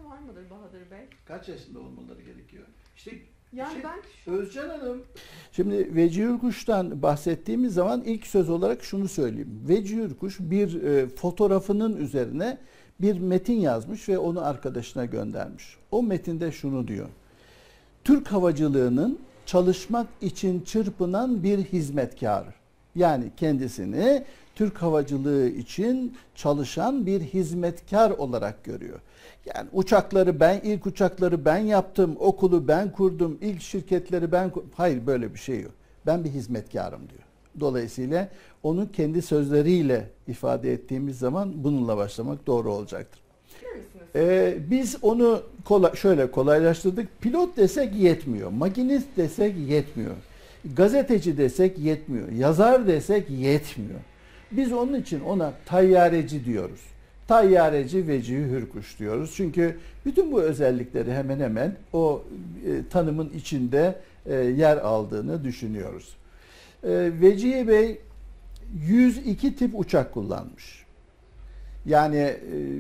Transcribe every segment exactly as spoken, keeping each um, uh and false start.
var mıdır Bahadır Bey? Kaç yaşında olmaları gerekiyor? İşte Yani şey, ben şu... Özcan Hanım. Şimdi Vecihi Hürkuş'tan bahsettiğimiz zaman ilk söz olarak şunu söyleyeyim. Vecihi Hürkuş bir e, fotoğrafının üzerine bir metin yazmış ve onu arkadaşına göndermiş. O metinde şunu diyor. Türk havacılığının çalışmak için çırpınan bir hizmetkarı. Yani kendisini Türk havacılığı için çalışan bir hizmetkar olarak görüyor. Yani uçakları ben, ilk uçakları ben yaptım, okulu ben kurdum, ilk şirketleri ben kurdum. Hayır, böyle bir şey yok. Ben bir hizmetkarım diyor. Dolayısıyla onun kendi sözleriyle ifade ettiğimiz zaman bununla başlamak doğru olacaktır. Ee, biz onu kolay, şöyle kolaylaştırdık. Pilot desek yetmiyor. Makinist desek yetmiyor. Gazeteci desek yetmiyor. Yazar desek yetmiyor. Biz onun için ona tayyareci diyoruz. Tayyareci Vecihi Hürkuş diyoruz. Çünkü bütün bu özellikleri hemen hemen o e, tanımın içinde e, yer aldığını düşünüyoruz. E, Vecihi Bey yüz iki tip uçak kullanmış. Yani e,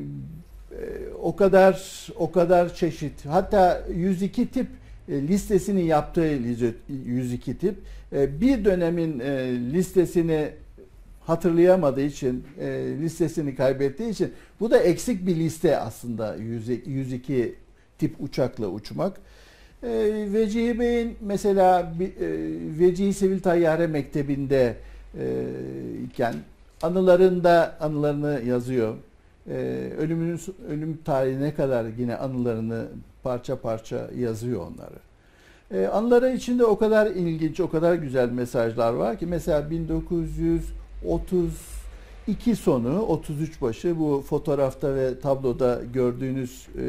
e, o kadar o kadar çeşit. Hatta yüz iki tip e, listesini yaptığı yüz iki tip e, bir dönemin e, listesini hatırlayamadığı için, e, listesini kaybettiği için bu da eksik bir liste aslında yüz iki tip uçakla uçmak. E, Vecihi Bey'in mesela e, Vecihi Sivil Tayyare Mektebi'nde e, iken anılarında anılarını yazıyor. E, ölümünün ölüm tarihine kadar yine anılarını parça parça yazıyor onları. E, anıları içinde o kadar ilginç, o kadar güzel mesajlar var ki mesela bin dokuz yüz otuz iki sonu, otuz üç başı bu fotoğrafta ve tabloda gördüğünüz e,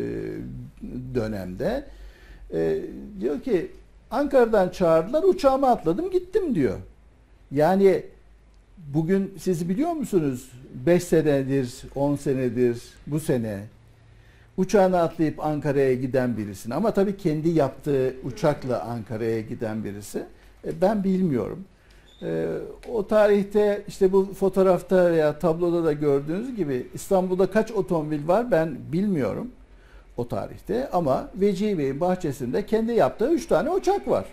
dönemde e, diyor ki Ankara'dan çağırdılar, uçağıma atladım gittim diyor. Yani bugün siz biliyor musunuz beş senedir, on senedir bu sene uçağına atlayıp Ankara'ya giden birisini, ama tabii kendi yaptığı uçakla Ankara'ya giden birisi e, ben bilmiyorum. Ee, o tarihte işte bu fotoğrafta veya tabloda da gördüğünüz gibi İstanbul'da kaç otomobil var ben bilmiyorum o tarihte, ama Vecihi Bey'in bahçesinde kendi yaptığı üç tane uçak var.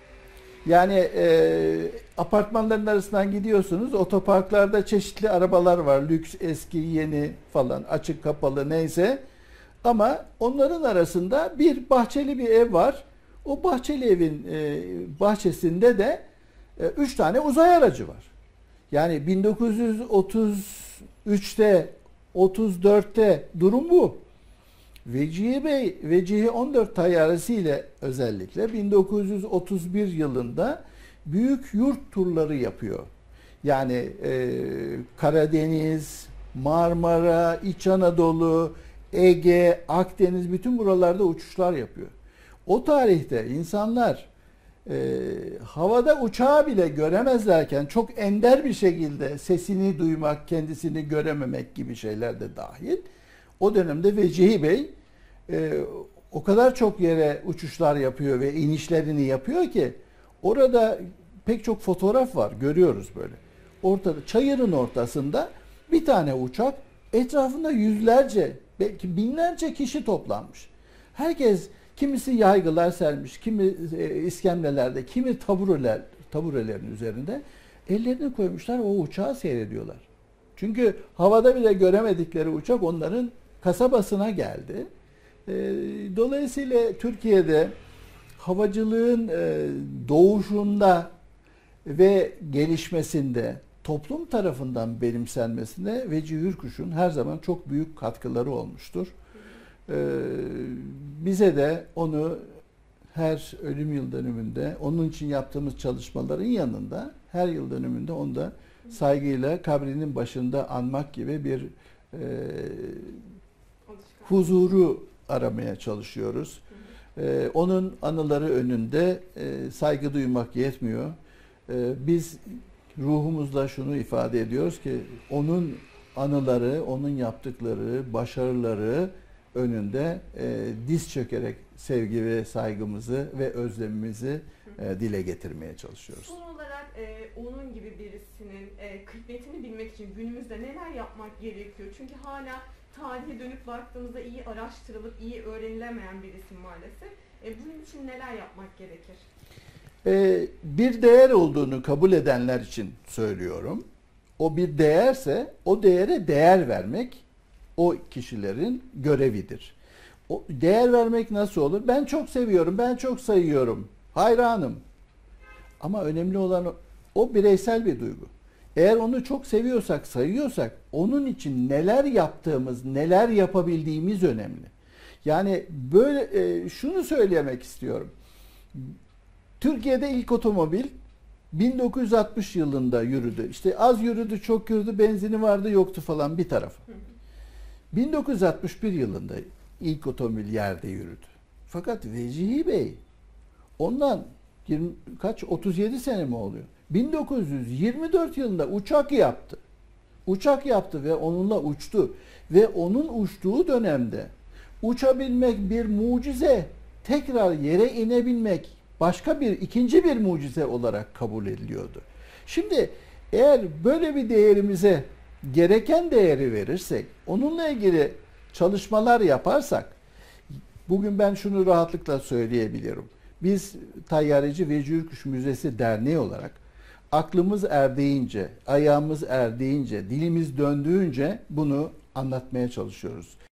Yani e, apartmanların arasından gidiyorsunuz, otoparklarda çeşitli arabalar var, lüks, eski, yeni falan, açık kapalı neyse, ama onların arasında bir bahçeli bir ev var. O bahçeli evin e, bahçesinde de üç tane uzay aracı var. Yani bin dokuz yüz otuz üçte, otuz dörtte durum bu. Vecihi Bey, Vecihi on dört tayyaresi ile özellikle bin dokuz yüz otuz bir yılında büyük yurt turları yapıyor. Yani e, Karadeniz, Marmara, İç Anadolu, Ege, Akdeniz, bütün buralarda uçuşlar yapıyor. O tarihte insanlar E, havada uçağı bile göremezlerken çok ender bir şekilde sesini duymak, kendisini görememek gibi şeyler de dahil. O dönemde Vecihi Bey e, o kadar çok yere uçuşlar yapıyor ve inişlerini yapıyor ki orada pek çok fotoğraf var, görüyoruz böyle. Ortada, çayırın ortasında bir tane uçak, etrafında yüzlerce, belki binlerce kişi toplanmış. Herkes, kimisi yaygılar sermiş, kimi iskemlelerde, kimi tabureler, taburelerin üzerinde ellerini koymuşlar, o uçağı seyrediyorlar. Çünkü havada bile göremedikleri uçak onların kasabasına geldi. Dolayısıyla Türkiye'de havacılığın doğuşunda ve gelişmesinde, toplum tarafından benimsenmesine Vecihi Hürkuş'un her zaman çok büyük katkıları olmuştur. Ee, bize de onu her ölüm yıl dönümünde, onun için yaptığımız çalışmaların yanında her yıl dönümünde onu da saygıyla kabrinin başında anmak gibi bir e, huzuru aramaya çalışıyoruz. Ee, onun anıları önünde e, saygı duymak yetmiyor. Ee, biz ruhumuzla şunu ifade ediyoruz ki onun anıları, onun yaptıkları, başarıları önünde e, diz çökerek sevgi ve saygımızı ve özlemimizi e, dile getirmeye çalışıyoruz. Son olarak e, onun gibi birisinin e, kıymetini bilmek için günümüzde neler yapmak gerekiyor? Çünkü hala tarihe dönüp baktığımızda iyi araştırılıp iyi öğrenilemeyen bir isim maalesef. E, bunun için neler yapmak gerekir? Ee, bir değer olduğunu kabul edenler için söylüyorum. O bir değerse o değere değer vermek o kişilerin görevidir. O değer vermek nasıl olur? Ben çok seviyorum, ben çok sayıyorum, hayranım. Ama önemli olan o, o bireysel bir duygu. Eğer onu çok seviyorsak, sayıyorsak onun için neler yaptığımız, neler yapabildiğimiz önemli. Yani böyle e, şunu söylemek istiyorum. Türkiye'de ilk otomobil bin dokuz yüz altmış yılında yürüdü. İşte az yürüdü, çok yürüdü, benzini vardı, yoktu falan bir tarafı. bin dokuz yüz altmış bir yılında ilk otomobil yerde yürüdü. Fakat Vecihi Bey ondan yirmi, kaç otuz yedi sene mi oluyor? bin dokuz yüz yirmi dört yılında uçak yaptı. Uçak yaptı ve onunla uçtu. Ve onun uçtuğu dönemde uçabilmek bir mucize, tekrar yere inebilmek başka bir ikinci bir mucize olarak kabul ediliyordu. Şimdi eğer böyle bir değerimize gereken değeri verirsek, onunla ilgili çalışmalar yaparsak, bugün ben şunu rahatlıkla söyleyebilirim. Biz Tayyareci Vecihi Ürküş Müzesi Derneği olarak aklımız erdiğince, ayağımız erdiğince, dilimiz döndüğünce bunu anlatmaya çalışıyoruz.